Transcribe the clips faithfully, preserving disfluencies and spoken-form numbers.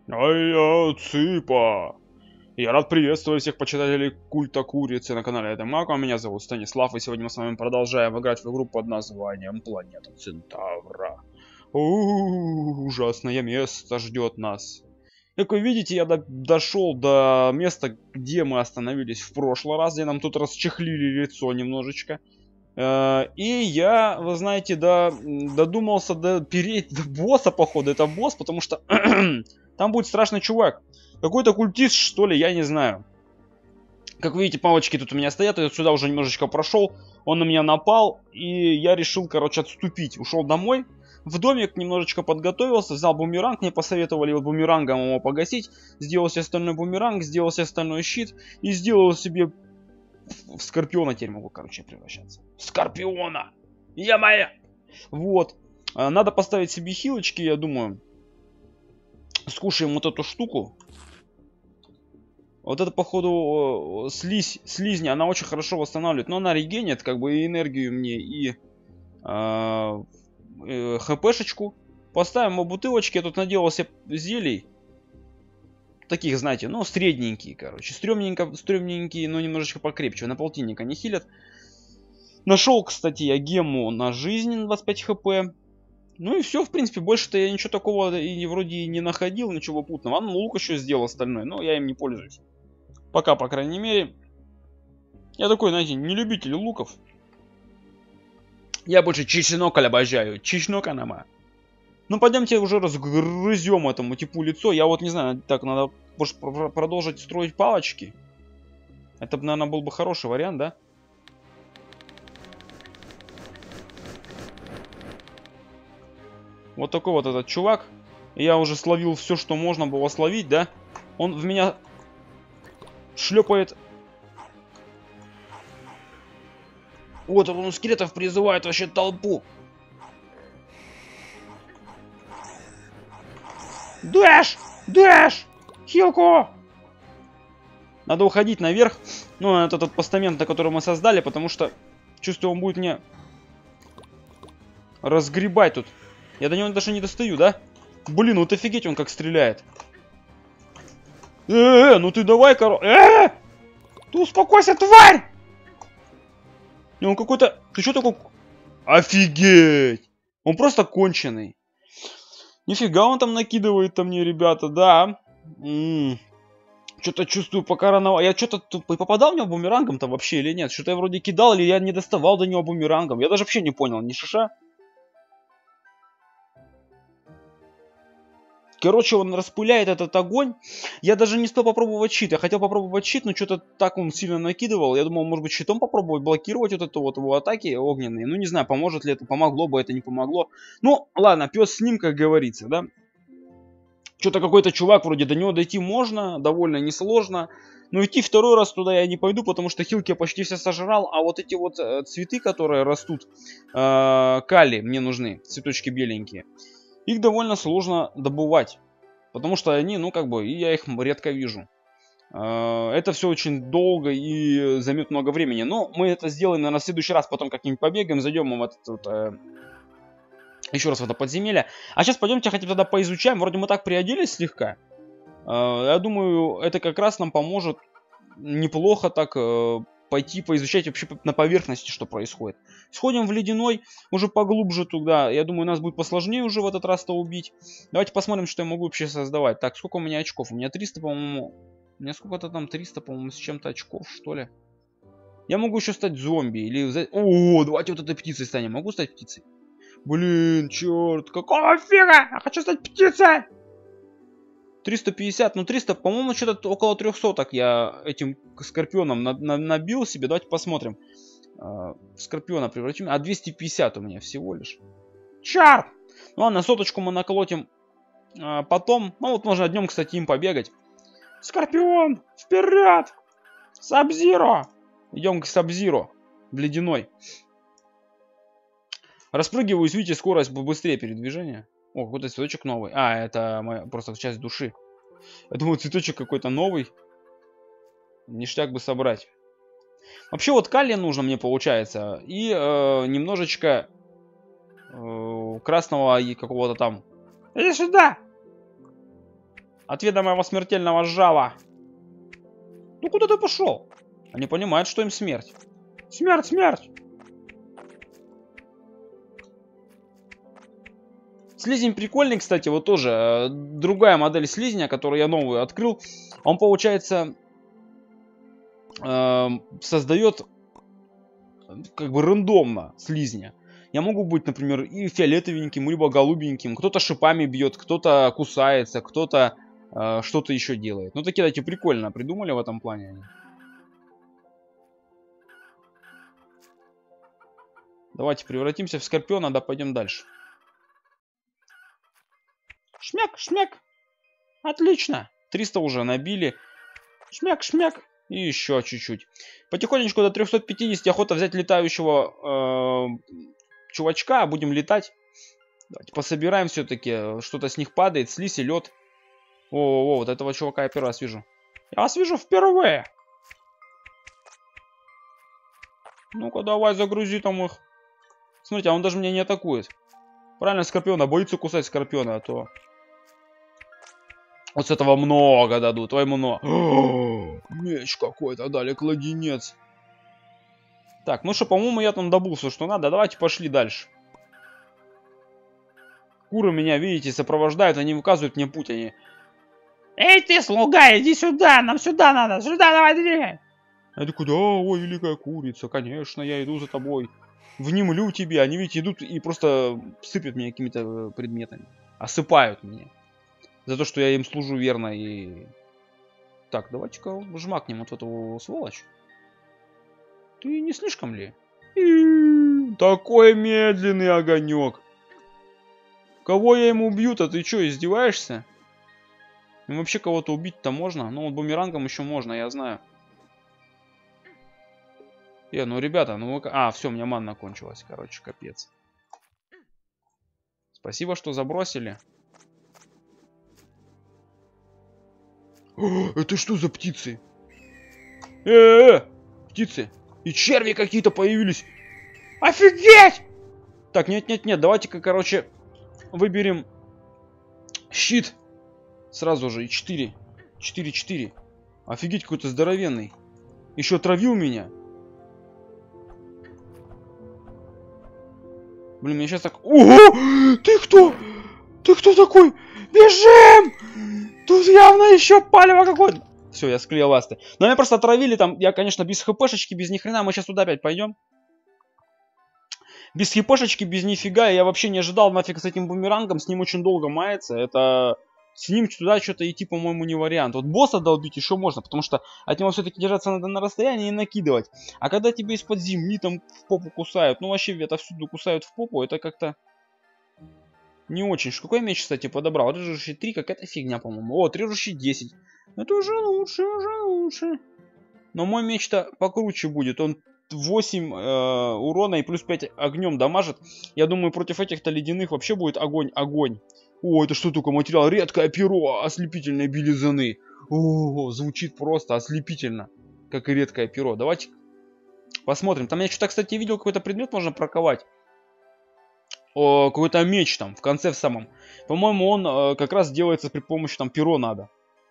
Ай, я Цыпа! Я рад приветствовать всех почитателей культа курицы на канале Эдемако. Меня зовут Станислав, и сегодня мы с вами продолжаем играть в игру под названием Планета Центавра. Ууу, ужасное место ждет нас. Как вы видите, я до дошел до места, где мы остановились в прошлый раз, где нам тут расчехлили лицо немножечко. Uh, и я, вы знаете, до, додумался до переть до босса, походу, это босс, потому что там будет страшный чувак. Какой-то культист, что ли, я не знаю. Как видите, палочки тут у меня стоят, я сюда уже немножечко прошел, он на меня напал, и я решил, короче, отступить. Ушел домой, в домик, немножечко подготовился, взял бумеранг, мне посоветовали вот бумерангом его погасить, сделал себе остальной бумеранг, сделал себе остальной щит, и сделал себе... В скорпиона теперь могу, короче, превращаться. В скорпиона! Я моя! Вот. Надо поставить себе хилочки, я думаю. Скушаем вот эту штуку. Вот это, походу, слизь, слизни, она очень хорошо восстанавливает. Но она регенит, как бы, и энергию мне, и э, э, хпшечку. Поставим в бутылочки. Я тут наделал себе зелий. Таких, знаете, ну, средненькие, короче. Стрёмненько, стрёмненькие, но немножечко покрепче. На полтинника не хилят. Нашел, кстати, я гему на жизнь на двадцать пять хп. Ну и все, в принципе, больше-то я ничего такого и вроде и не находил, ничего путного. А ну, лук еще сделал остальное, но я им не пользуюсь. Пока, по крайней мере. Я такой, знаете, не любитель луков. Я больше чеченокль обожаю. Чечноканама. Ну, пойдемте уже разгрызем этому типу лицо. Я вот не знаю, так, надо может, продолжить строить палочки. Это, наверное, был бы хороший вариант, да? Вот такой вот этот чувак. Я уже словил все, что можно было словить, да? Он в меня шлепает. Вот он скелетов призывает вообще толпу. Дэш! Дэш! Хилку! Надо уходить наверх. Ну, это тот постамент, на который мы создали, потому что, чувствую, он будет мне разгребать тут. Я до него даже не достаю, да? Блин, вот офигеть он как стреляет. Э-э, ну ты давай, коро... Э-э! Ты успокойся, тварь! И он какой-то... Ты что такой... Офигеть! Он просто конченый. Нифига он там накидывает-то мне, ребята, да. Что-то чувствую пока рано. Я что-то попадал в него бумерангом-то вообще или нет? Что-то я вроде кидал, или я не доставал до него бумерангом. Я даже вообще не понял, ни шиша. Короче, он распыляет этот огонь. Я даже не успел попробовать щит. Я хотел попробовать щит, но что-то так он сильно накидывал. Я думал, может быть, щитом попробовать блокировать вот это вот его атаки огненные. Ну, не знаю, поможет ли это, помогло бы, это не помогло. Ну, ладно, пес с ним, как говорится, да. Что-то какой-то чувак, вроде до него дойти можно, довольно несложно. Но идти второй раз туда я не пойду, потому что хилки я почти все сожрал. А вот эти вот э, цветы, которые растут, э, кали мне нужны, цветочки беленькие. Их довольно сложно добывать, потому что они, ну, как бы, и я их редко вижу. Это все очень долго и займет много времени. Но мы это сделаем, наверное, в следующий раз, потом как-нибудь побегаем, зайдем в этот, вот, э, еще раз в это подземелье. А сейчас пойдемте хотя бы тогда поизучаем. Вроде мы так приоделись слегка. Я думаю, это как раз нам поможет неплохо так... пойти поизучать вообще на поверхности, что происходит. Сходим в ледяной, уже поглубже туда. Я думаю, нас будет посложнее уже в этот раз-то убить. Давайте посмотрим, что я могу вообще создавать. Так, сколько у меня очков? У меня триста, по-моему... У меня сколько-то там триста, по-моему, с чем-то очков, что ли. Я могу еще стать зомби. Или... О, давайте вот этой птицей станем. Могу стать птицей? Блин, черт, какого фига? Я хочу стать птицей! триста пятьдесят, ну триста, по-моему, что-то около трёхсот так я этим скорпионом на на набил себе. Давайте посмотрим. Э, скорпиона превратим. А двести пятьдесят у меня всего лишь. Чарт! Ну ладно, соточку мы наколотим э, потом. Ну вот можно днем, кстати, им побегать. Скорпион! Вперед! Сабзиро! Идем к Сабзиро. В ледяной. Распрыгиваюсь, видите, скорость быстрее передвижения. О, какой-то цветочек новый. А, это моя просто часть души. Я думаю, цветочек какой-то новый. Ништяк бы собрать. Вообще вот калия нужно мне, получается. И э, немножечко э, красного и какого-то там. Иди сюда! Отведомого смертельного жала. Ну куда ты пошел? Они понимают, что им смерть. Смерть, смерть! Слизень прикольный, кстати, вот тоже. Другая модель слизня, которую я новую открыл. Он, получается, э, создает как бы рандомно слизня. Я могу быть, например, и фиолетовеньким, либо голубеньким. Кто-то шипами бьет, кто-то кусается, кто-то э, что-то еще делает. Ну, такие, кстати, прикольно придумали в этом плане. Давайте превратимся в скорпиона, да пойдем дальше. Шмяк, шмяк. Отлично. триста уже набили. Шмяк, шмяк. И еще чуть-чуть. Потихонечку до трёхсот пятидесяти охота взять летающего э, чувачка. Будем летать. Давайте пособираем все-таки. Что-то с них падает. Слизь и лед. О, о, вот этого чувака я первый раз вижу. Я вас вижу впервые. Ну-ка, давай загрузи там их. Смотрите, а он даже меня не атакует. Правильно, скорпиона. Боится кусать скорпиона, а то... Вот с этого много дадут. Ой, много. О, меч какой-то дали, кладенец. Так, ну что, по-моему, я там добыл все, что надо. Давайте пошли дальше. Куры меня, видите, сопровождают. Они указывают мне путь. Они... Эй, ты, слуга, иди сюда. Нам сюда надо. Сюда давай двигай. Я такой, да, ой, великая курица. Конечно, я иду за тобой. Внемлю тебе. Они, видите, идут и просто сыпят меня какими-то предметами. Осыпают меня. За то, что я им служу верно и... Так, давайте-ка жмакнем вот эту сволочь. Ты не слишком ли? И... Такой медленный огонек. Кого я ему убью-то? Ты что, издеваешься? Им вообще кого-то убить-то можно? Ну, вот бумерангом еще можно, я знаю. Э, ну, ребята, ну... А, все, у меня манна кончилась, короче, капец. Спасибо, что забросили. О, это что за птицы? Э-э-э! Птицы! И черви какие-то появились! Офигеть! Так, нет-нет-нет, давайте-ка, короче, выберем щит. Сразу же, и четыре. четыре-четыре. Офигеть, какой-то здоровенный. Еще отравил меня. Блин, мне сейчас так... Ого! Ты кто? Ты кто такой? Бежим! Тут явно еще палево какое-то. Все, я склеил ласты. Но меня просто отравили там. Я, конечно, без хпшечки, без ни хрена. Мы сейчас туда опять пойдем. Без хпшечки, без нифига. Я вообще не ожидал нафиг с этим бумерангом. С ним очень долго мается. Это... С ним туда что-то идти, по-моему, не вариант. Вот босса долбить еще можно, потому что от него все-таки держаться надо на расстоянии и накидывать. А когда тебе из-под земли там в попу кусают, ну вообще отовсюду кусают в попу, это как-то... Не очень. Какой меч, кстати, подобрал? Режущий три, какая-то фигня, по-моему. О, режущий десять. Это уже лучше, уже лучше. Но мой меч-то покруче будет. Он восемь э, урона и плюс пять огнем дамажит. Я думаю, против этих-то ледяных вообще будет огонь-огонь. О, это что такое материал? Редкое перо ослепительной белизны. О, звучит просто ослепительно. Как и редкое перо. Давайте посмотрим. Там я что-то, кстати, видел, какой-то предмет можно проковать. Какой-то меч там, в конце в самом. По-моему, он э, как раз делается при помощи там перо надо.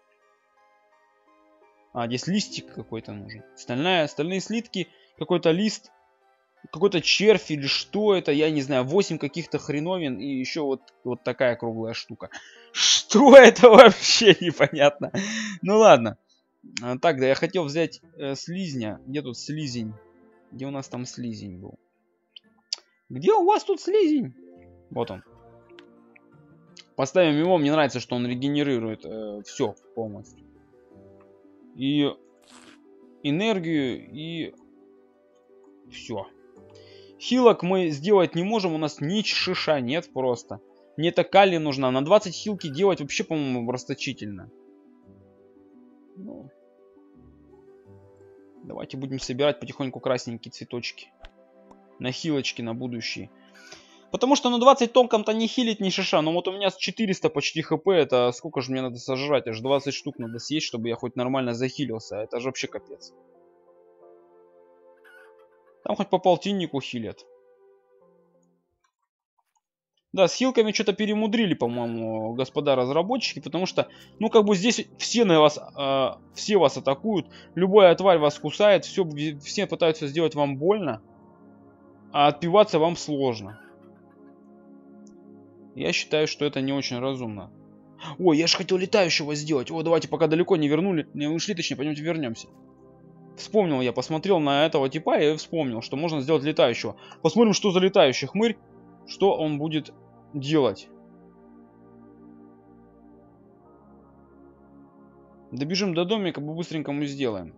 А, здесь листик какой-то нужен. Стальная, стальные слитки, какой-то лист, какой-то червь или что это, я не знаю. восемь каких-то хреновин и еще вот, вот такая круглая штука. Что это вообще непонятно. Ну ладно. А, так, да, я хотел взять э, слизня. Где тут слизень? Где у нас там слизень был? Где у вас тут слизень? Вот он. Поставим его. Мне нравится, что он регенерирует э, все полностью. И энергию, и все. Хилок мы сделать не можем. У нас ни шиша нет просто. Мне это калий нужна. На двадцать хилки делать вообще, по-моему, расточительно. Ну. Давайте будем собирать потихоньку красненькие цветочки. На хилочки на будущее. Потому что ну двадцать толком-то не хилить ни шиша. Но вот у меня с четыреста почти хп. Это сколько же мне надо сожрать? Аж двадцать штук надо съесть, чтобы я хоть нормально захилился. Это же вообще капец. Там хоть по полтиннику хилят. Да, с хилками что-то перемудрили, по-моему, господа разработчики, потому что, ну, как бы здесь все на вас, э, все вас атакуют, любая тварь вас кусает, все, все пытаются сделать вам больно, а отпиваться вам сложно. Я считаю, что это не очень разумно. Ой, я же хотел летающего сделать. О, давайте, пока далеко не вернули, не ушли, точнее, пойдемте вернемся. Вспомнил я, посмотрел на этого типа и вспомнил, что можно сделать летающего. Посмотрим, что за летающий хмырь, что он будет делать. Добежим до домика, быстренько мы сделаем.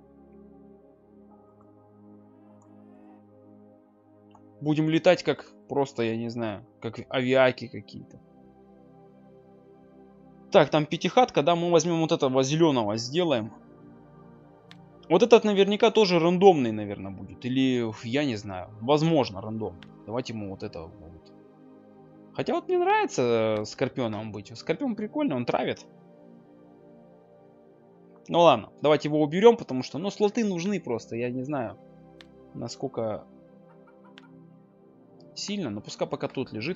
Будем летать как просто, я не знаю, как авиаки какие-то. Так, там пятихатка, да, мы возьмем вот этого зеленого, сделаем. Вот этот наверняка тоже рандомный, наверное, будет. Или, я не знаю, возможно, рандомный. Давайте ему вот этого будет. Хотя вот мне нравится скорпионом быть. Скорпион прикольный, он травит. Ну ладно, давайте его уберем, потому что, ну, слоты нужны просто. Я не знаю, насколько сильно, но пускай пока тут лежит.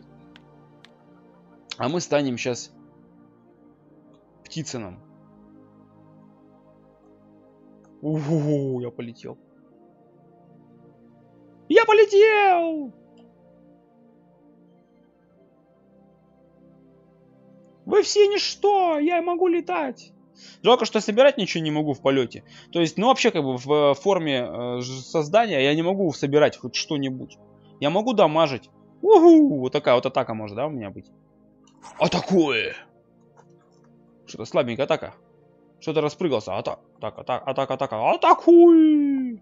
А мы станем сейчас птицыном. Угу, я полетел. Я полетел! Вы все ничто, я могу летать. Жалко, что собирать ничего не могу в полете. То есть, ну вообще, как бы в форме э, создания я не могу собирать хоть что-нибудь. Я могу дамажить. Угу, вот такая вот атака может, да, у меня быть? Атакуй! Что-то слабенькая атака. Что-то распрыгался. Атака, атака, атака, атака, атака. Атакуй!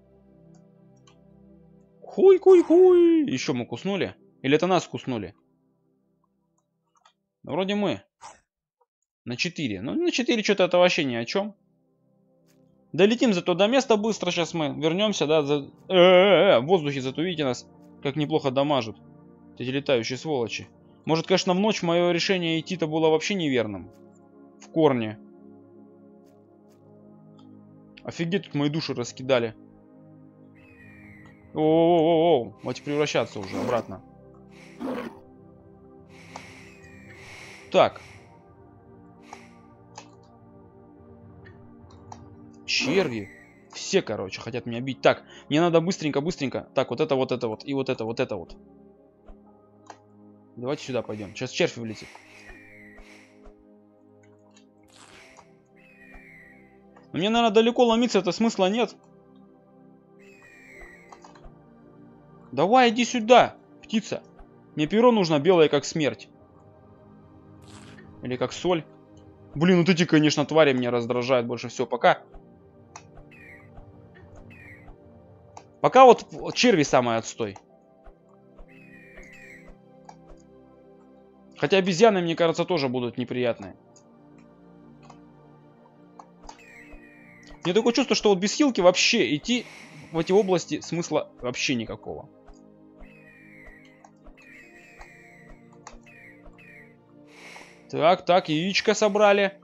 Хуй-хуй-хуй! Еще мы куснули? Или это нас куснули? Вроде мы. На четыре. Ну, на четыре что-то это вообще ни о чем. Долетим зато до места быстро. Сейчас мы вернемся, да. За... Э -э -э, в воздухе зато видите нас, как неплохо дамажат. Эти летающие сволочи. Может, конечно, в ночь мое решение идти-то было вообще неверным. В корне. Офигеть, тут мои души раскидали. О-о-о-о, давайте превращаться уже обратно. Так. Черви. Все, короче, хотят меня бить. Так, мне надо быстренько-быстренько. Так, вот это, вот это вот. И вот это, вот это вот. Давайте сюда пойдем. Сейчас червь вылетит. Но мне, наверное, далеко ломиться, это смысла нет. Давай, иди сюда, птица. Мне перо нужно белое, как смерть. Или как соль. Блин, вот эти, конечно, твари меня раздражают больше всего. Пока... Пока вот черви самый отстой. Хотя обезьяны, мне кажется, тоже будут неприятные. Мне такое чувство, что вот без хилки вообще идти в эти области смысла вообще никакого. Так, так, яичко собрали.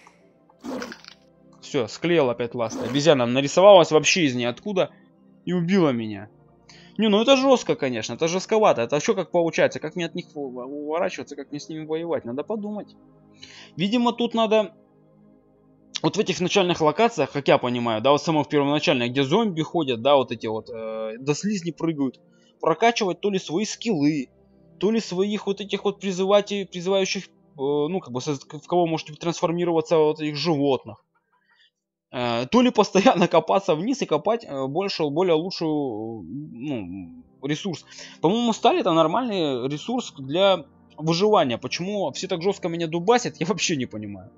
Все, склеил опять ласт. Обезьяна нарисовалась вообще из ниоткуда и убила меня. Не, ну это жестко, конечно, это жестковато. Это что как получается? Как мне от них уворачиваться, как мне с ними воевать? Надо подумать. Видимо, тут надо... Вот в этих начальных локациях, как я понимаю, да, вот самых первоначальных, где зомби ходят, да, вот эти вот, э, до слизни прыгают, прокачивать то ли свои скиллы, то ли своих вот этих вот призывателей, призывающих, э, ну, как бы, в кого можете трансформироваться вот этих животных. Э, то ли постоянно копаться вниз и копать э, больше, более лучшую, ну, ресурс. По-моему, стали это нормальный ресурс для выживания. Почему все так жестко меня дубасят, я вообще не понимаю.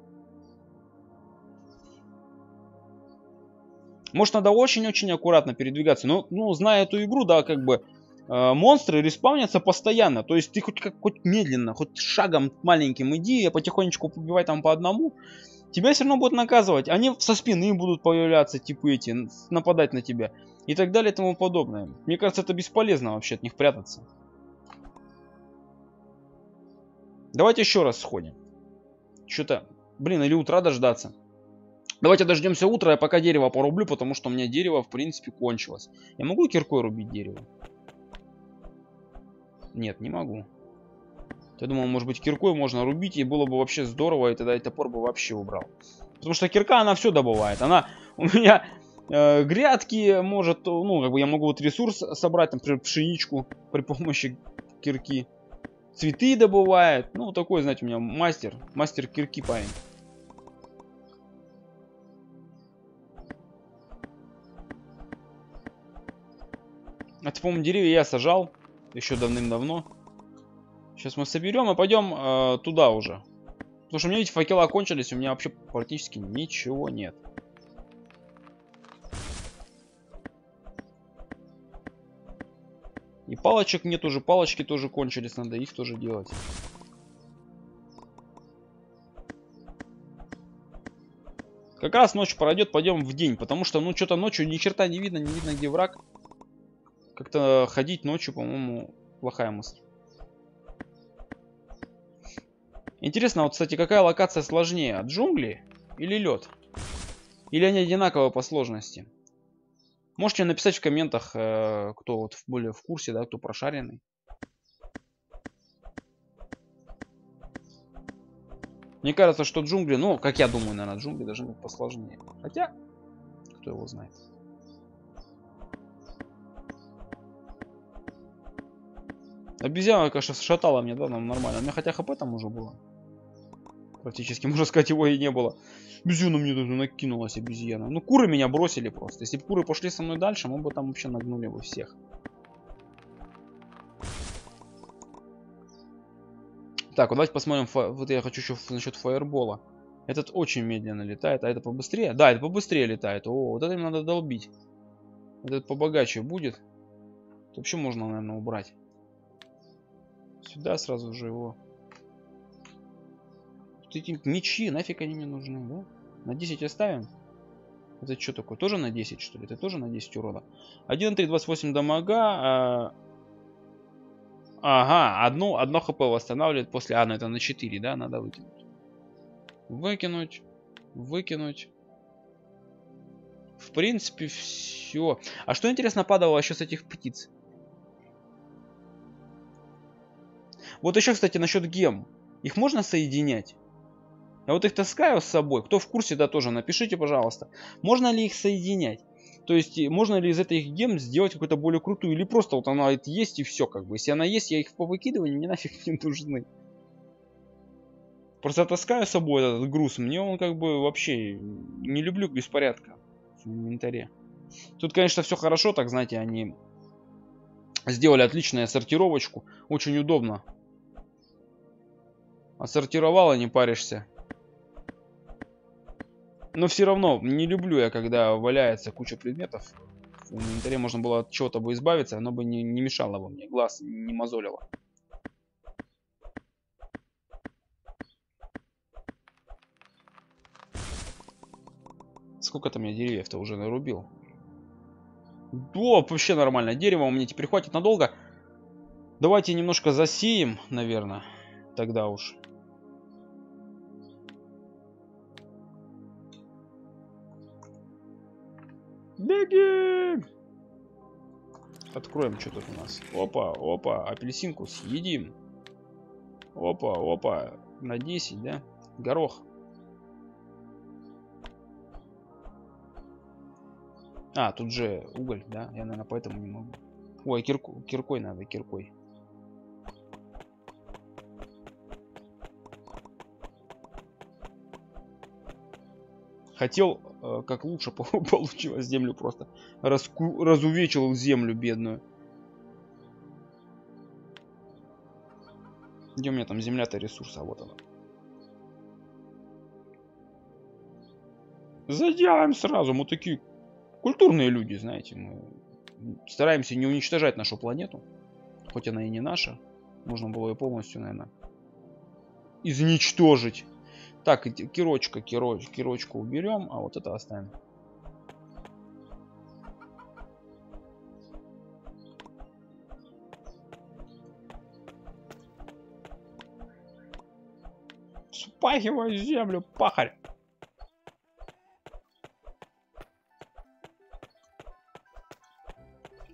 Может, надо очень-очень аккуратно передвигаться. Но, ну, зная эту игру, да, как бы э, монстры респаунятся постоянно. То есть ты хоть как хоть медленно, хоть шагом маленьким иди, а потихонечку побивай там по одному. Тебя все равно будут наказывать. Они со спины будут появляться, типа эти, нападать на тебя. И так далее и тому подобное. Мне кажется, это бесполезно вообще от них прятаться. Давайте еще раз сходим. Что-то, блин, или утра дождаться. Давайте дождемся утра, я пока дерево порублю, потому что у меня дерево, в принципе, кончилось. Я могу киркой рубить дерево? Нет, не могу. Я думал, может быть, киркой можно рубить, и было бы вообще здорово, и тогда и топор бы вообще убрал. Потому что кирка, она все добывает. Она у меня э, грядки может, ну, как бы я могу вот ресурс собрать, там, например, пшеничку при помощи кирки. Цветы добывает. Ну, такой, знаете, у меня мастер. Мастер кирки парень. Это, по-моему, деревья я сажал еще давным-давно. Сейчас мы соберем и пойдем э, туда уже. Потому что у меня эти факела кончились, у меня вообще практически ничего нет. И палочек нет уже, палочки тоже кончились, надо их тоже делать. Как раз ночь пройдет, пойдем в день, потому что, ну, что-то ночью ни черта не видно, не видно, где враг. Как-то ходить ночью, по-моему, плохая мысль. Интересно, вот, кстати, какая локация сложнее? Джунгли или лед? Или они одинаковые по сложности? Можете написать в комментах, э, кто вот более в курсе, да, кто прошаренный. Мне кажется, что джунгли, ну, как я думаю, наверное, джунгли должны быть посложнее. Хотя, кто его знает. Обезьяна, конечно, шатала мне, да, нам нормально. У меня хотя хп там уже было. Практически, можно сказать, его и не было. Обезьяна мне тут накинулась, обезьяна. Ну, куры меня бросили просто. Если бы куры пошли со мной дальше, мы бы там вообще нагнули бы всех. Так, вот давайте посмотрим. Вот я хочу еще насчет фаербола. Этот очень медленно летает, а это побыстрее? Да, это побыстрее летает. О, вот это им надо долбить. Этот побогаче будет. Это вообще можно, наверное, убрать. Сюда сразу же его. Вот эти мечи, нафиг они мне нужны, да? На десять оставим. Это что такое? Тоже на десять, что ли? Это тоже на десять урона. один три двадцать восемь дамага. А... Ага, одно, одно хп восстанавливает после... А, ну это на четыре, да? Надо выкинуть. Выкинуть. Выкинуть. В принципе, все. А что, интересно, падало еще с этих птиц? Вот еще, кстати, насчет гем. Их можно соединять? Я вот их таскаю с собой. Кто в курсе, да, тоже напишите, пожалуйста. Можно ли их соединять? То есть, можно ли из этой гем сделать какую-то более крутую? Или просто вот она есть и все, как бы. Если она есть, я их по выкидыванию мне нафиг не нужны. Просто таскаю с собой этот груз. Мне он как бы вообще... Не люблю беспорядка в инвентаре. Тут, конечно, все хорошо, так, знаете, они сделали отличную сортировочку. Очень удобно. Отсортировала, не паришься. Но все равно не люблю я, когда валяется куча предметов. В инвентаре можно было от чего-то бы избавиться, оно бы не, не мешало бы мне, глаз не мозолило. Сколько там я деревьев-то уже нарубил? О, вообще нормально. Дерево у меня теперь хватит надолго. Давайте немножко засеем, наверное. Тогда уж. Беги! Откроем, что тут у нас. Опа, опа, апельсинку съедим. Опа, опа. На десять, да? Горох. А, тут же уголь, да? Я, наверное, поэтому не могу. Ой, кирку, киркой надо, киркой. Хотел, э, как лучше получилось, землю просто. Раску... Разувечил землю бедную. Где у меня там земля-то ресурса? Вот она. Заделаем сразу. Мы такие культурные люди, знаете. Мы стараемся не уничтожать нашу планету. Хоть она и не наша. Нужно было ее полностью, наверное, изничтожить. Так, кирочка, кироч, кирочку уберем, а вот это оставим. Спахивай землю, пахарь.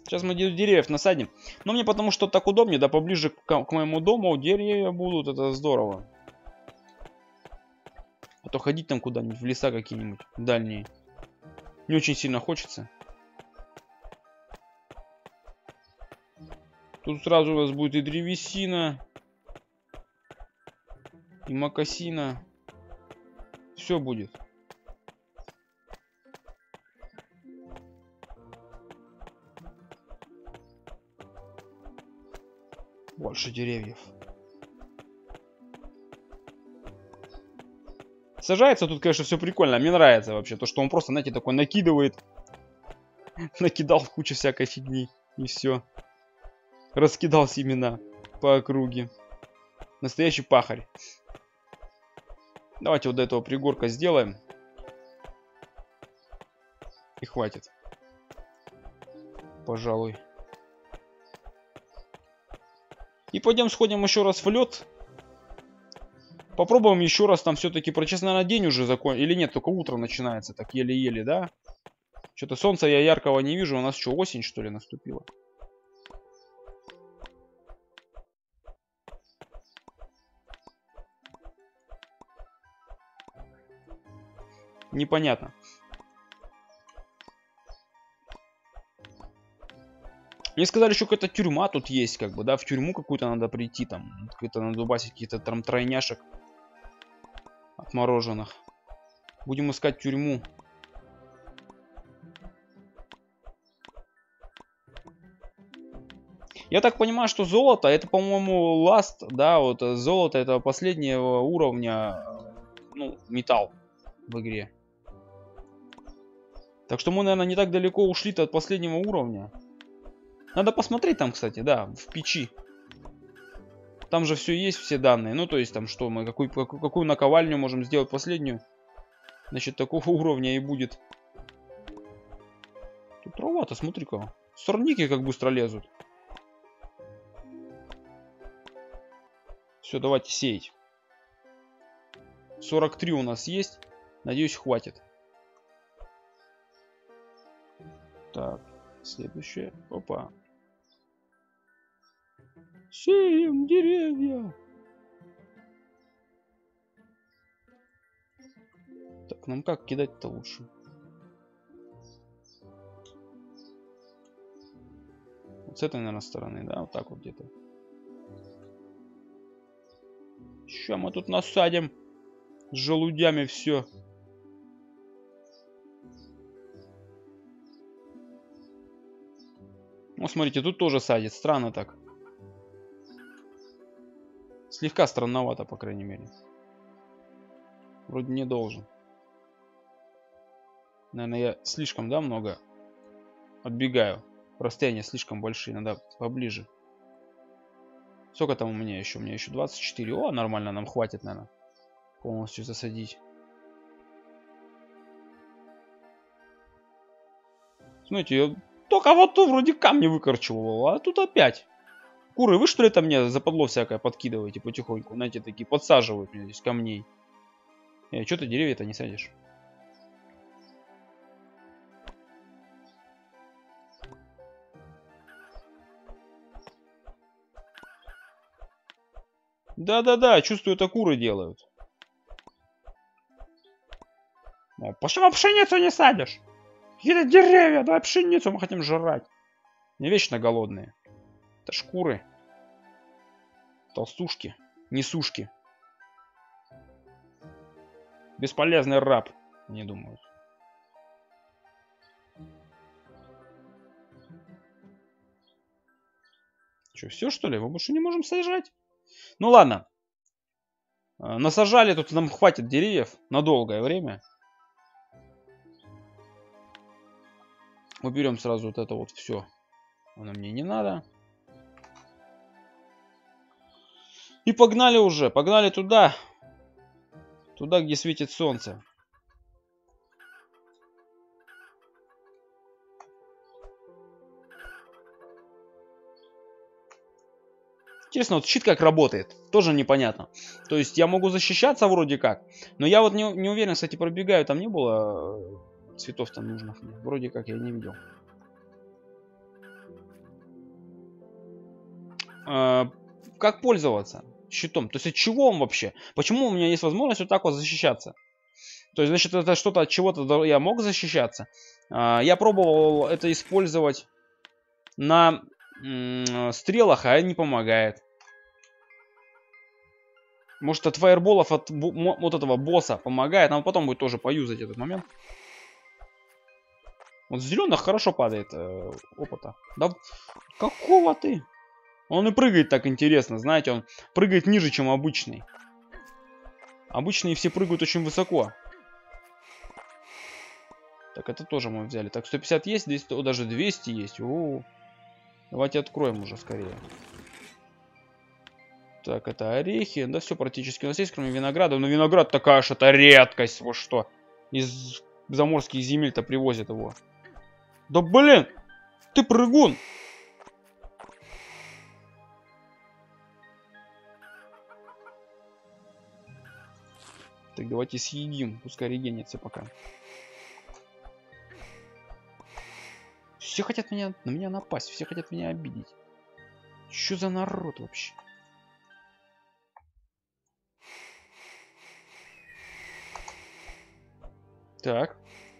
Сейчас мы деревьев насадим. Но мне потому что так удобнее, да, поближе к, к моему дому деревья будут, это здорово. А то ходить там куда-нибудь, в леса какие-нибудь дальние. Не очень сильно хочется. Тут сразу у нас будет и древесина, и мокасина. Все будет. Больше деревьев. Сажается тут, конечно, все прикольно. Мне нравится вообще то, что он просто, знаете, такой накидывает. Накидал кучу всякой фигни. И все. Раскидал семена по округе. Настоящий пахарь. Давайте вот до этого пригорка сделаем. И хватит. Пожалуй. И пойдем сходим еще раз в лед. Попробуем еще раз там все-таки прочесть. Наверное, день уже закон. Или нет, только утро начинается. Так еле-еле, да? Что-то солнца я яркого не вижу. У нас что, осень, что ли, наступила? Непонятно. Мне сказали, что какая-то тюрьма тут есть, как бы, да, в тюрьму какую-то надо прийти, там, какие-то надубасить какие-то там тройняшек отмороженных. Будем искать тюрьму. Я так понимаю, что золото, это, по-моему, ласт, да, вот золото этого последнего уровня, ну, металл в игре. Так что мы, наверное, не так далеко ушли-то от последнего уровня. Надо посмотреть там, кстати, да, в печи. Там же все есть, все данные. Ну, то есть там что, мы какую, какую, какую наковальню можем сделать последнюю. Значит, такого уровня и будет. Тут трава-то, смотри-ка. Сорняки как быстро лезут. Все, давайте сеять. сорок три у нас есть. Надеюсь, хватит. Так, следующее. Опа. Сеем деревья. Так, нам как кидать-то лучше? Вот с этой, наверное, стороны, да? Вот так вот где-то. Сейчас мы тут насадим с желудями все. Ну, смотрите, тут тоже садит. Странно так. Слегка странновато, по крайней мере. Вроде не должен. Наверное, я слишком, да, много отбегаю. Расстояния слишком большие. Надо поближе. Сколько там у меня еще? У меня еще двадцать четыре. О, нормально, нам хватит, наверное, полностью засадить. Смотрите, я только вот то вроде камни выкорчевывал, а тут опять. Куры, вы что ли там мне западло всякое подкидываете потихоньку? Знаете, такие подсаживают меня здесь камней. Э, что ты деревья-то не садишь? Да-да-да, чувствую, это куры делают. О, почему пшеницу не садишь? Какие-то деревья, давай пшеницу, мы хотим жрать. Не вечно голодные. Это ж куры. Толстушки. Несушки. Бесполезный раб, не думаю. Что, все что ли? Мы больше не можем сажать? Ну ладно. Насажали, тут нам хватит деревьев на долгое время. Уберем сразу вот это вот все. Оно мне не надо. И погнали уже. Погнали туда. Туда, где светит солнце. Интересно, вот щит как работает. Тоже непонятно. То есть я могу защищаться вроде как. Но я вот не, не уверен, кстати, пробегаю. Там не было цветов там нужных. Вроде как я не видел. э, как пользоваться щитом. То есть от чего он вообще? Почему у меня есть возможность вот так вот защищаться? То есть, значит, это что-то от чего-то я мог защищаться. Э, я пробовал это использовать на э, стрелах, а не помогает. Может, от фаерболов, от вот этого босса помогает. Нам потом будет тоже поюзать этот момент. Вот с зеленых хорошо падает э, опыта. Да какого ты? Он и прыгает так интересно, знаете, он прыгает ниже, чем обычный. Обычные все прыгают очень высоко. Так, это тоже мы взяли. Так, сто пятьдесят есть, здесь даже двести есть. У-у-у. Давайте откроем уже скорее. Так, это орехи. Да все практически у нас есть, кроме винограда. Но виноград такая ж это редкость. Вот что. Из заморских земель-то привозят его. Да блин! Ты прыгун! Так, давайте съедим. Пускай регенится пока. Все хотят меня, на меня напасть. Все хотят меня обидеть. Что за народ вообще? Так.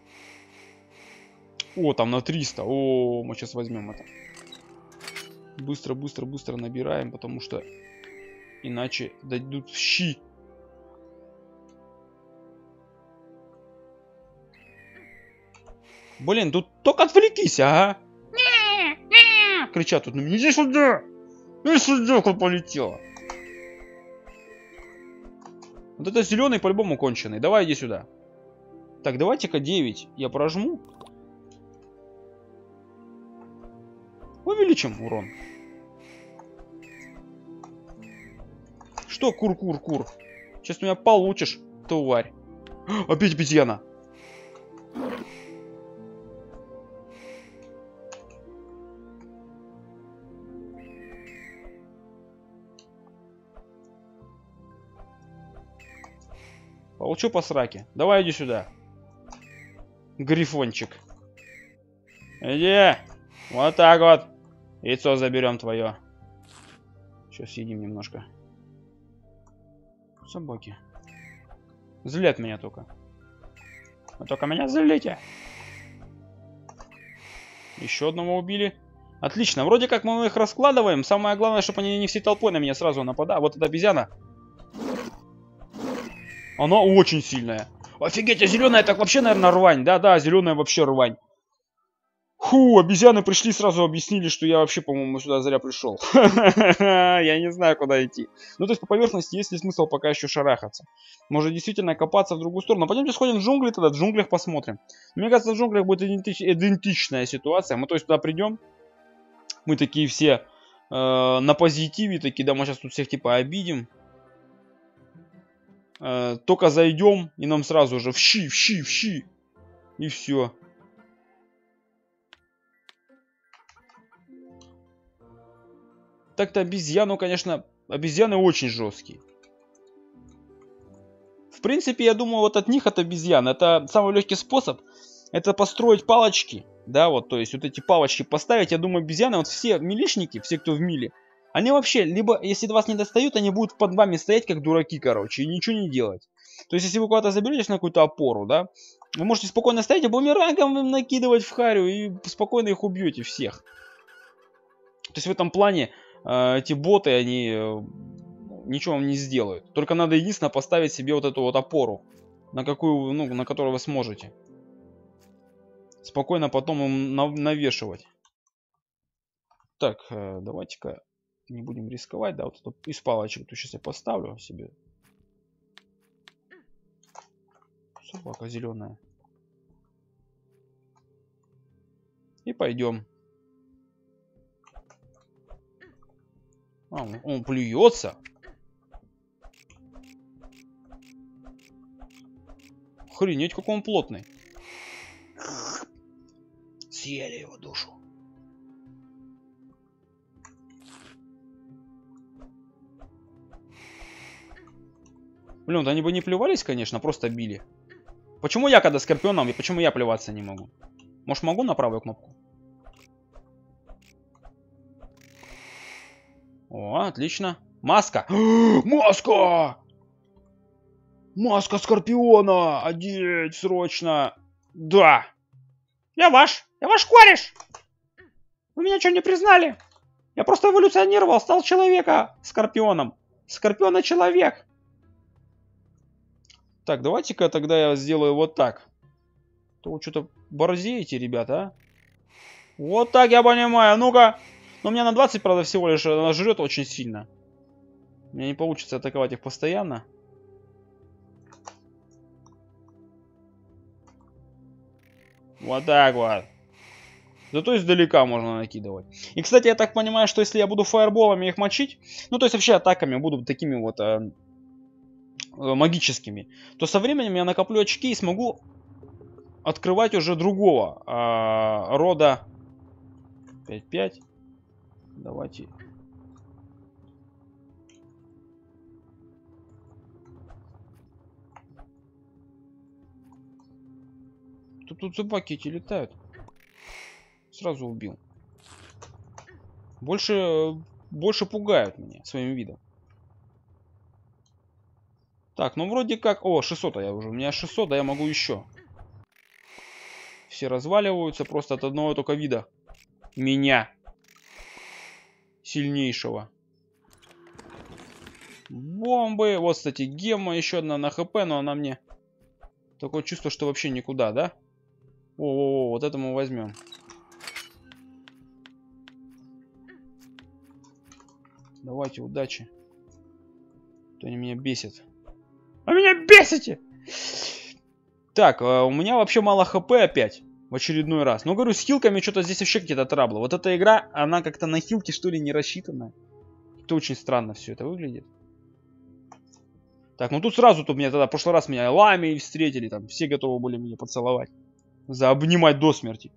О, там на триста. О, мы сейчас возьмем это. Быстро, быстро, быстро набираем, потому что иначе дадут щи. Блин, тут только отвлекись, ага. Кричат тут на меня. Иди сюда! Иди сюда, как полетела. Вот это зеленый по-любому конченый. Давай иди сюда. Так, давайте-ка девять я прожму. Увеличим урон. Что, кур-кур-кур? Сейчас у меня получишь, тварь. Опять обезьяна. Получу по сраке. Давай иди сюда. Грифончик. Иди. Вот так вот. Яйцо заберем твое. Сейчас съедим немножко. Собаки. Злят меня только. Вы только меня злите. Еще одного убили. Отлично. Вроде как мы их раскладываем. Самое главное, чтобы они не все толпой на меня сразу нападали. Вот эта обезьяна. Она очень сильная. Офигеть, а зеленая так вообще, наверное, рвань. Да-да, зеленая вообще рвань. Фу, обезьяны пришли, сразу объяснили, что я вообще, по-моему, сюда зря пришел. Я не знаю, куда идти. Ну, то есть по поверхности есть ли смысл пока еще шарахаться? Может действительно копаться в другую сторону. Пойдемте сходим в джунгли тогда, в джунглях посмотрим. Мне кажется, в джунглях будет идентич... идентичная ситуация. Мы то есть туда придем. Мы такие все э, на позитиве, такие, да, мы сейчас тут всех типа обидим. Э, только зайдем, и нам сразу же вщи, вщи, вщи. И все. Так-то обезьяну, конечно, обезьяны очень жесткие. В принципе, я думаю, вот от них, от обезьян, это самый легкий способ. Это построить палочки. Да, вот, то есть вот эти палочки поставить. Я думаю, обезьяны, вот все милишники, все, кто в миле, они вообще, либо, если вас не достают, они будут под вами стоять, как дураки, короче, и ничего не делать. То есть, если вы куда-то заберетесь на какую-то опору, да, вы можете спокойно стоять, а бумерангом им накидывать в харю, и спокойно их убьете всех. То есть, в этом плане эти боты, они ничего вам не сделают. Только надо единственно поставить себе вот эту вот опору, на какую, ну, на которую вы сможете. Спокойно потом им навешивать. Так, давайте-ка не будем рисковать. Да, вот эту из палочек тут сейчас я поставлю себе. Собака зеленая. И пойдем. А, он, он плюется. Охренеть, какой он плотный. Съели его душу. Блин, вот они бы не плевались, конечно, просто били. Почему я, когда скорпионом, и почему я плеваться не могу? Может, могу на правую кнопку? О, отлично. Маска. Маска! Маска Скорпиона! Одеть срочно! Да! Я ваш! Я ваш кореш! Вы меня что, не признали? Я просто эволюционировал, стал человека Скорпионом. Скорпиона-человек. Так, давайте-ка тогда я сделаю вот так. То вы что-то борзеете, ребята, а? Вот так я понимаю. Ну-ка. Но у меня на двадцать, правда, всего лишь она жрет очень сильно. У меня не получится атаковать их постоянно. Вот так вот. Зато издалека можно накидывать. И, кстати, я так понимаю, что если я буду фаерболами их мочить, ну, то есть вообще атаками буду такими вот э, э, магическими, то со временем я накоплю очки и смогу открывать уже другого э, рода. пять пять. Давайте. Тут, тут собаки эти летают. Сразу убил. Больше, больше пугают меня своим видом. Так, ну вроде как... О, шестьсот я уже. У меня шестьсот, да я могу еще. Все разваливаются просто от одного только вида. Меня. Сильнейшего. Бомбы. Вот, кстати, гемма еще одна на хп, но она мне... Такое чувство, что вообще никуда, да? О, вот это мы возьмем. Давайте, удачи. То они меня бесят. А меня бесите! Так, у меня вообще мало хп опять. В очередной раз. Но говорю, с хилками что-то здесь вообще какие-то траблы. Вот эта игра, она как-то на хилки, что ли, не рассчитана. Это очень странно все это выглядит. Так, ну тут сразу тут меня тогда, в прошлый раз меня лами встретили, там, все готовы были меня поцеловать. Заобнимать до смерти.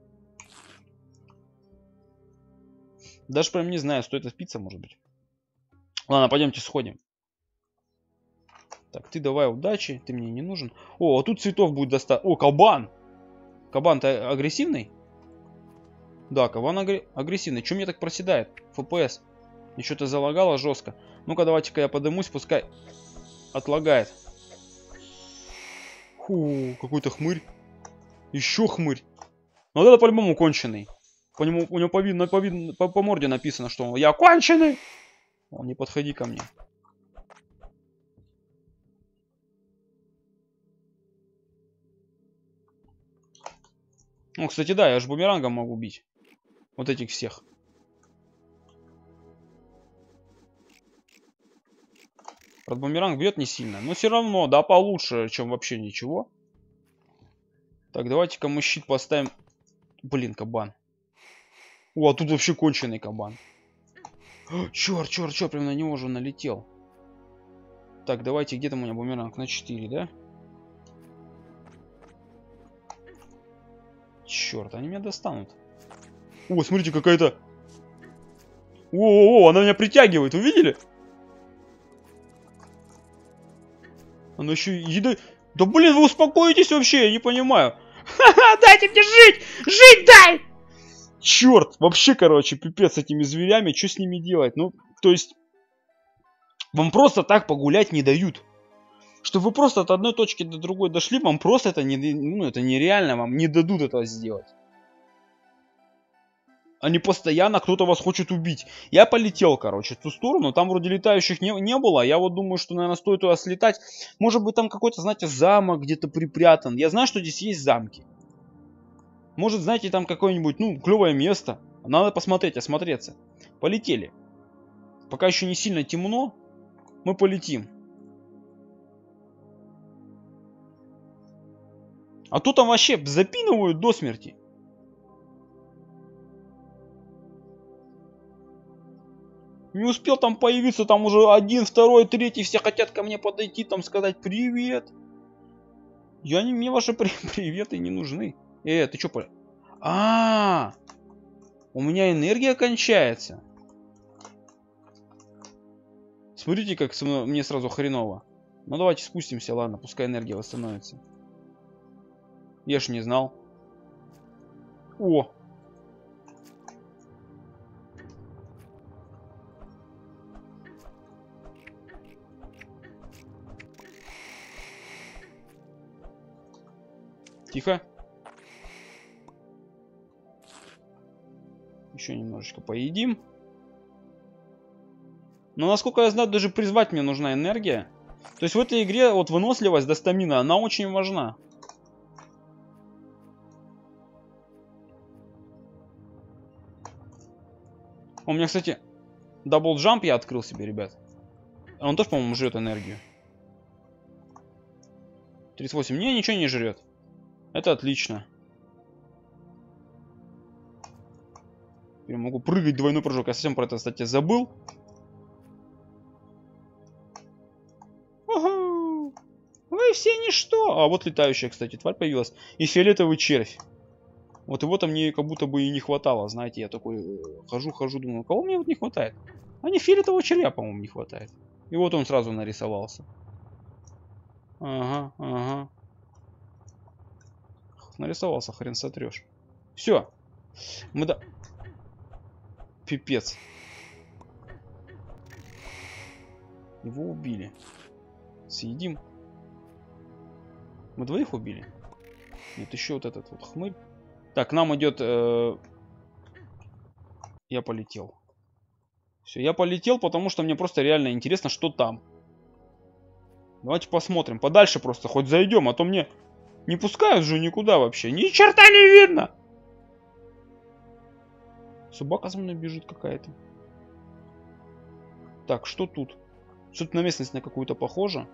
Даже прям не знаю, стоит спиться, может быть. Ладно, пойдемте сходим. Так, ты давай удачи, ты мне не нужен. О, а тут цветов будет достаточно. О, кабан! Кабан-то агрессивный? Да, кабан агр... агрессивный. Чем мне так проседает? эф пи эс. Мне что-то залагало жестко. Ну-ка, давайте-ка я подымусь, пускай отлагает. Фу, какой-то хмырь. Еще хмырь. Ну вот это по-любому конченый. По нему, у него по, виду, по, виду, по, по морде написано, что он, я конченый. Он, не подходи ко мне. Ну, кстати, да, я же бумерангом могу бить. Вот этих всех. Правда, бумеранг бьет не сильно. Но все равно, да, получше, чем вообще ничего. Так, давайте-ка мы щит поставим. Блин, кабан. О, а тут вообще конченый кабан. Черт, черт, черт, прям на него уже налетел. Так, давайте, где там у меня бумеранг? На четыре, да? Черт, они меня достанут. О, смотрите, какая-то... О, она меня притягивает, вы видели? Она еще еда... Да блин, вы успокоитесь вообще, я не понимаю. Ха-ха, дайте мне жить! Жить дай! Черт, вообще, короче, пипец с этими зверями, что с ними делать? Ну, то есть, вам просто так погулять не дают. Чтобы вы просто от одной точки до другой дошли, вам просто это, не, ну, это нереально, вам не дадут этого сделать. Они постоянно, кто-то вас хочет убить. Я полетел, короче, в ту сторону. Там вроде летающих не, не было. Я вот думаю, что, наверное, стоит туда слетать. Может быть, там какой-то, знаете, замок где-то припрятан. Я знаю, что здесь есть замки. Может, знаете, там какое-нибудь, ну, клевое место. Надо посмотреть, осмотреться. Полетели. Пока еще не сильно темно, мы полетим. А то там вообще запинывают до смерти. Не успел там появиться, там уже один, второй, третий, все хотят ко мне подойти, там сказать привет. Я не, мне ваши при, приветы не нужны. Э, ты чё, по... А, -а, а, у меня энергия кончается. Смотрите, как мне сразу хреново. Ну давайте спустимся, ладно, пускай энергия восстановится. Я ж не знал. О! Тихо. Еще немножечко поедим. Но насколько я знаю, даже призвать мне нужна энергия. То есть в этой игре вот выносливость до стамина, она очень важна. У меня, кстати, дабл джамп я открыл себе, ребят. Он тоже, по-моему, жрет энергию. тридцать восемь. Не, ничего не жрет. Это отлично. Я могу прыгать двойной прыжок. Я совсем про это, кстати, забыл. Угу. Вы все ничто. А вот летающая, кстати, тварь появилась. И фиолетовый червь. Вот его-то мне как будто бы и не хватало. Знаете, я такой хожу-хожу, думаю, кого мне вот не хватает? А не фиолетового червя, по-моему, не хватает. И вот он сразу нарисовался. Ага, ага. Нарисовался, хрен сотрешь. Все. Мы до... Пипец. Его убили. Съедим. Мы двоих убили? Нет, еще вот этот вот хмырь. Так, к нам идет... Э... Я полетел. Все, я полетел, потому что мне просто реально интересно, что там. Давайте посмотрим. Подальше просто хоть зайдем, а то мне не пускают же никуда вообще. Ни черта не видно. Собака за мной бежит какая-то. Так, что тут? Что-то на местность на какую-то похоже.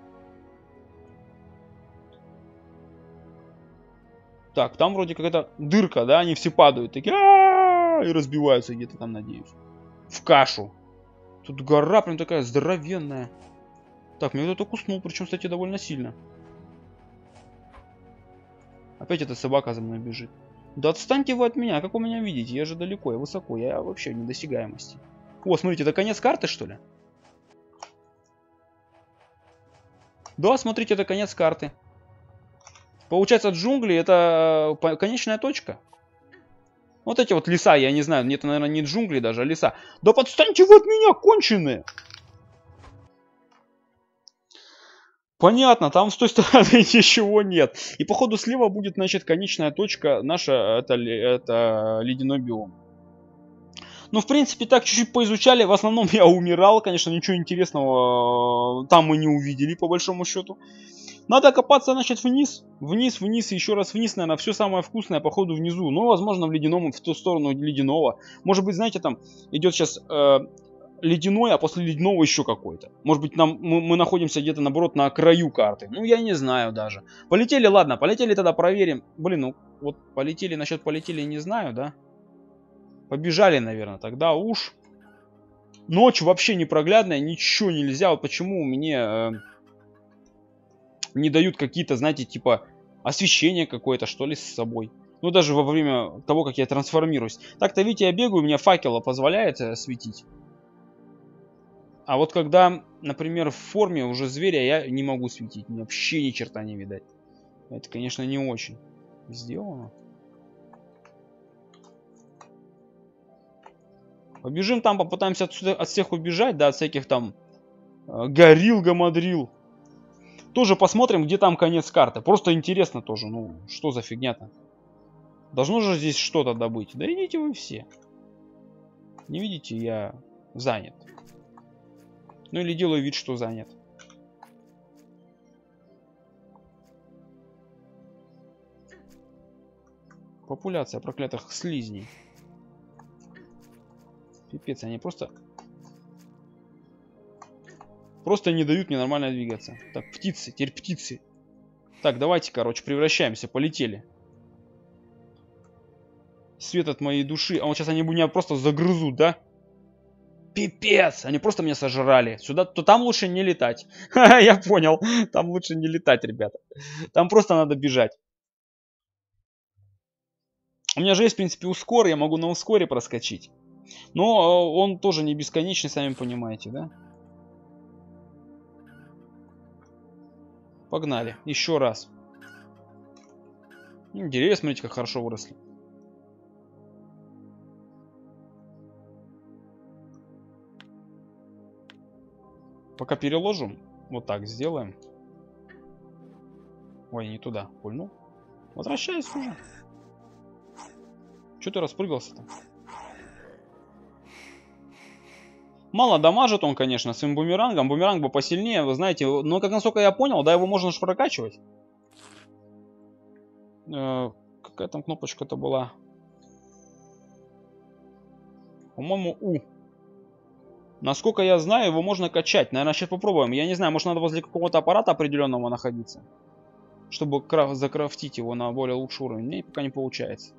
Так, там вроде какая-то дырка, да? Они все падают. Такие и разбиваются где-то там, надеюсь. В кашу. Тут гора прям такая здоровенная. Так, меня кто-то куснул, причем, кстати, довольно сильно. Опять эта собака за мной бежит. Да отстаньте вы от меня, как вы меня видите? Я же далеко, я высоко, я вообще в недосягаемости. О, смотрите, это конец карты, что ли? Да, смотрите, это конец карты. Получается, джунгли это конечная точка. Вот эти вот леса, я не знаю, это, наверное, не джунгли даже, а леса. Да подстаньте вы от меня, конченые! Понятно, там с той стороны ничего нет. И походу слева будет, значит, конечная точка наша, это, это ледяной биом. Ну, в принципе, так чуть-чуть поизучали. В основном я умирал, конечно, ничего интересного там мы не увидели, по большому счету. Надо копаться, значит, вниз, вниз, вниз, еще раз вниз, наверное, все самое вкусное, походу, внизу. Ну, возможно, в ледяном, в ту сторону ледяного. Может быть, знаете, там идет сейчас... Э, ледяной, а после ледяного еще какой-то. Может быть, нам, мы, мы находимся где-то, наоборот, на краю карты. Ну, я не знаю даже. Полетели, ладно, полетели тогда проверим. Блин, ну, вот полетели, насчет полетели не знаю, да? Побежали, наверное, тогда уж. Ночь вообще непроглядная, ничего нельзя. Вот почему мне э, не дают какие-то, знаете, типа освещение какое-то, что ли, с собой. Ну, даже во время того, как я трансформируюсь. Так-то, видите, я бегаю, у меня факела позволяет э, светить. А вот когда, например, в форме уже зверя я не могу светить. Мне вообще ни черта не видать. Это, конечно, не очень сделано. Побежим там, попытаемся отсюда, от всех убежать, да, от всяких там э, горилл, гамадрил. Тоже посмотрим, где там конец карты. Просто интересно тоже, ну, что за фигня-то. Должно же здесь что-то добыть. Да идите вы все. Не видите, я занят. Ну или делаю вид, что занят. Популяция проклятых слизней. Пипец, они просто... Просто не дают мне нормально двигаться. Так, птицы, теперь птицы. Так, давайте, короче, превращаемся, полетели. Свет от моей души. А вот сейчас они меня просто загрызут, да? Пипец! Они просто меня сожрали. Сюда, то там лучше не летать. Я понял. Там лучше не летать, ребята. Там просто надо бежать. У меня же есть, в принципе, ускор. Я могу на ускоре проскочить. Но он тоже не бесконечный, сами понимаете, да? Погнали. Еще раз. Деревья, смотрите, как хорошо выросли. Пока переложим, вот так сделаем. Ой, не туда, пульнул. Возвращайся уже. Че ты распрыгался-то? Мало дамажит он, конечно, своим бумерангом. Бумеранг бы посильнее, вы знаете. Но, как насколько я понял, да, его можно же прокачивать. Э, какая там кнопочка-то была? По-моему, У. Насколько я знаю, его можно качать. Наверное, сейчас попробуем. Я не знаю, может, надо возле какого-то аппарата определенного находиться, чтобы краф закрафтить его на более лучший уровень. Мне пока не получается.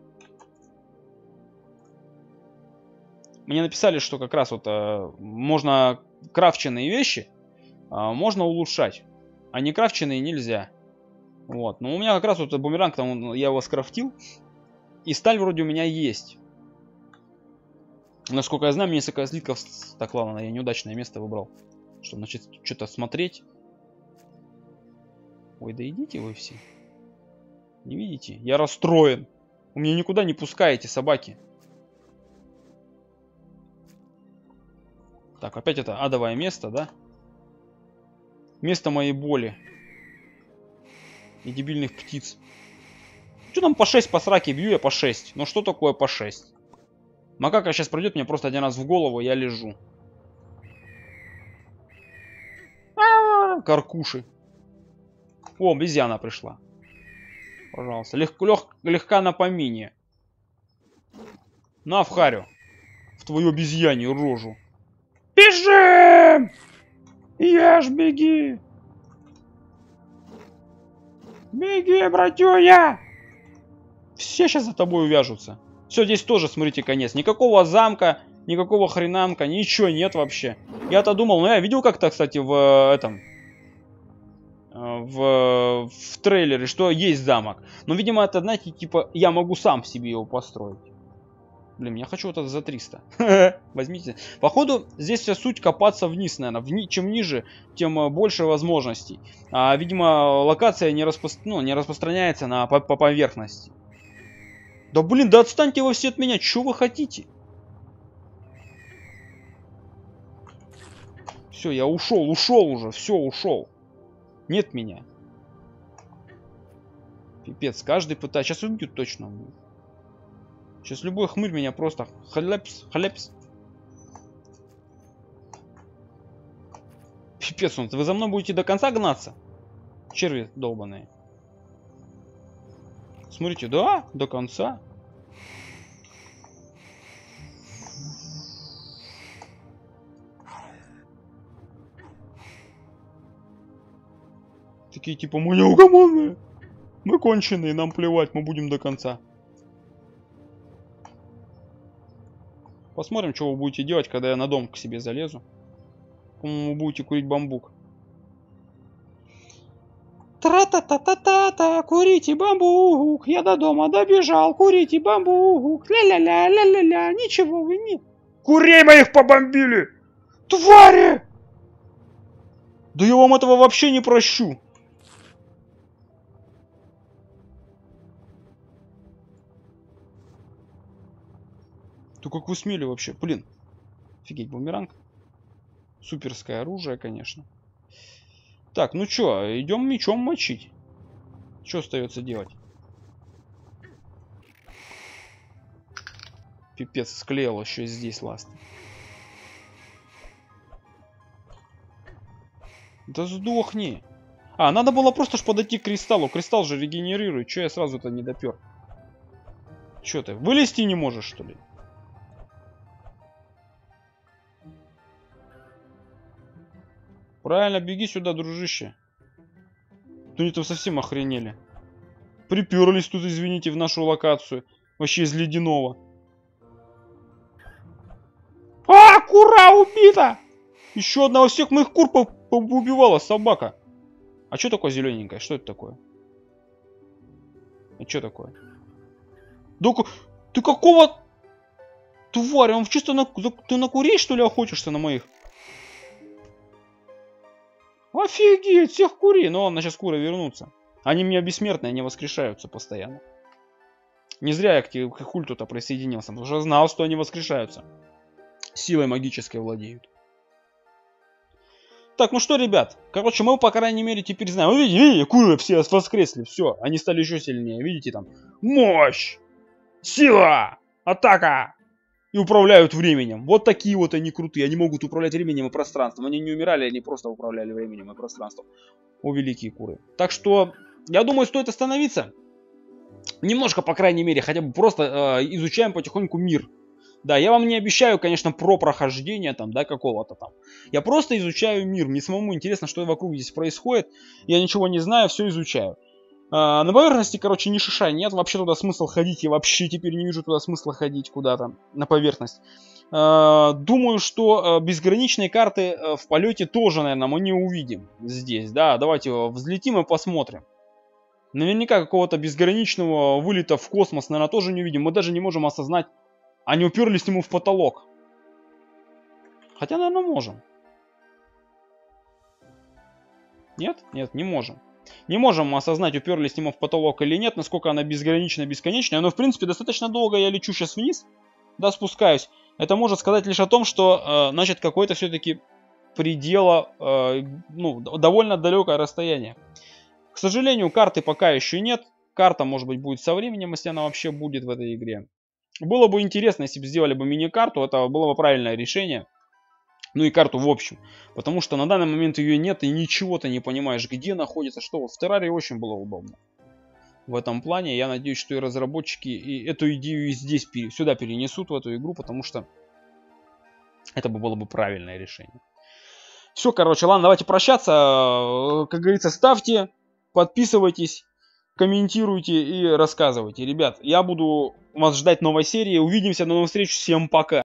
Мне написали, что как раз вот э, можно крафченные вещи э, можно улучшать, а не крафченные нельзя. Вот. Но у меня как раз вот бумеранг, там я его скрафтил, и сталь вроде у меня есть. Насколько я знаю, мне несколько слитков... Так, ладно, я неудачное место выбрал, чтобы начать что-то смотреть. Ой, да идите вы все. Не видите? Я расстроен. Вы меня никуда не пускаете, собаки. Так, опять это адовое место, да? Место моей боли. И дебильных птиц. Что там по шесть по сраке бью, я по шесть. Ну что такое по шесть? Макака сейчас пройдет мне просто один раз в голову, я лежу. А-а-а, каркуши. О, обезьяна пришла. Пожалуйста. Легко, лег, легка на помине. На, в харю. В твою обезьянью рожу. Бежим! Ешь, беги! Беги, братюня! Все сейчас за тобой увяжутся. Все, здесь тоже, смотрите, конец. Никакого замка, никакого хренамка, ничего нет вообще. Я-то думал, ну я видел как-то, кстати, в этом... В, в трейлере, что есть замок. Но, видимо, это, знаете, типа, я могу сам себе его построить. Блин, я хочу это за триста. Возьмите. Походу, здесь вся суть копаться вниз, наверное. Вни... Чем ниже, тем больше возможностей. А, видимо, локация не, распро... ну, не распространяется на... по... по поверхности. Да блин, да отстаньте вы все от меня. Что вы хотите? Все, я ушел, ушел уже. Все, ушел. Нет меня. Пипец, каждый пытается. Сейчас убьют точно. Сейчас любой хмырь меня просто хлепс, хлепс. Пипец, он, вы за мной будете до конца гнаться? Черви долбаные. Смотрите, да, до конца. Такие типа, мы неугомонные. Мы конченые, нам плевать, мы будем до конца. Посмотрим, что вы будете делать, когда я на дом к себе залезу. По-моему, вы будете курить бамбук. Тра-та-та-та-та-та, курите бамбук. Я до дома добежал, курите бамбук. Ля-ля-ля, ля-ля-ля, ничего вы не... Курей моих побомбили! Твари! Да я вам этого вообще не прощу. То как вы смели вообще? Блин. Офигеть, бумеранг. Суперское оружие, конечно. Так, ну чё, идем мечом мочить. Что остается делать? Пипец, склеил еще здесь ласт. Да сдохни. А, надо было просто ж подойти к кристаллу. Кристалл же регенерирует. Че я сразу-то не допер? Че ты, вылезти не можешь, что ли? Правильно, беги сюда, дружище. Тут они там совсем охренели. Приперлись тут, извините, в нашу локацию. Вообще из ледяного. А, кура убита! Еще одна, всех моих кур убивала собака. А что такое зелененькое? Что это такое? А что такое? Да, ты какого... Тварь, он чисто на... Ты на курей, что ли, охотишься на моих? Офигеть, всех кури. Ну ладно, сейчас куры вернутся. Они меня бессмертные, они воскрешаются постоянно. Не зря я к культу-то присоединился, потому что знал, что они воскрешаются. Силой магической владеют. Так, ну что, ребят, короче, мы, по крайней мере, теперь знаем. Вы видите, видите, куры все воскресли, все, они стали еще сильнее, видите там. Мощь, сила, атака. И управляют временем. Вот такие вот они крутые. Они могут управлять временем и пространством. Они не умирали, они просто управляли временем и пространством. О, великие куры. Так что, я думаю, стоит остановиться. Немножко, по крайней мере, хотя бы просто э, изучаем потихоньку мир. Да, я вам не обещаю, конечно, про прохождение там, да, какого-то там. Я просто изучаю мир. Мне самому интересно, что вокруг здесь происходит. Я ничего не знаю, все изучаю. А, на поверхности, короче, ни шиша нет. Вообще туда смысл ходить. Я вообще теперь не вижу туда смысла ходить куда-то на поверхность. А, думаю, что безграничные карты в полете тоже, наверное, мы не увидим здесь. Да, давайте взлетим и посмотрим. Наверняка какого-то безграничного вылета в космос, наверное, тоже не увидим. Мы даже не можем осознать. Они уперлись ему в потолок. Хотя, наверное, можем. Нет? Нет, не можем. Не можем осознать, уперлись ему в потолок или нет, насколько она безгранична, бесконечная. Но, в принципе, достаточно долго я лечу сейчас вниз. Да, спускаюсь. Это может сказать лишь о том, что, э, значит, какое-то все-таки предела, э, ну, довольно далекое расстояние. К сожалению, карты пока еще нет. Карта, может быть, будет со временем, если она вообще будет в этой игре. Было бы интересно, если бы сделали бы мини-карту, это было бы правильное решение. Ну и карту в общем. Потому что на данный момент ее нет, и ничего ты не понимаешь, где находится, что. Вот в Террарии очень было удобно. В этом плане я надеюсь, что и разработчики и эту идею и здесь, сюда перенесут, в эту игру, потому что это бы было бы правильное решение. Все, короче, ладно, давайте прощаться. Как говорится, ставьте, подписывайтесь, комментируйте и рассказывайте. Ребят, я буду вас ждать новой серии. Увидимся, до новых встреч, всем пока.